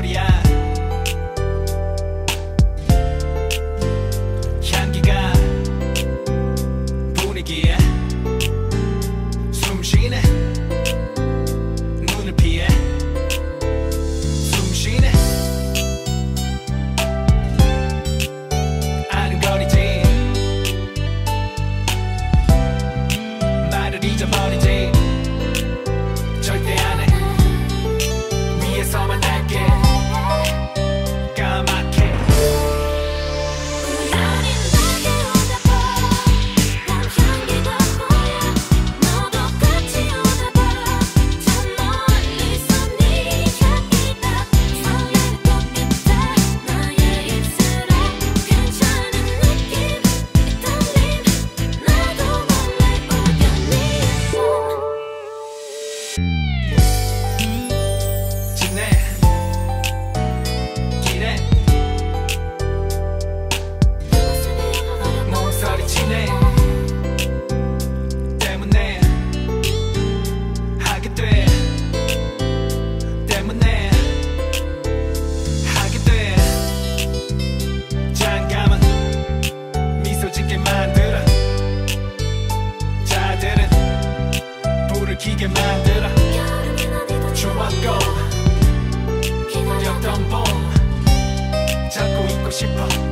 소리야. 향기가 분위기에 숨쉬네. 눈을 피해 숨쉬네. 아른거리지 말을 잊어버리지 절대 안해. 위에서만 날게 까맣게. 우연히 내게 오다봐 난 향기가 보여. 너도 같이 오다봐 저 멀리서 네 향기가 설레는 꽃같아. 너의 입술에 괜찮은 느낌 이 떨림 나도 몰래 우연히 지내 길에 몸서리치네. 때문에 하게 돼. 때문에 하게 돼. 잠깐만 미소 짓게 만들어. 자들은 불을 켜게 만들어. 좋았고 그렸던 봄 잡고 있고 싶어.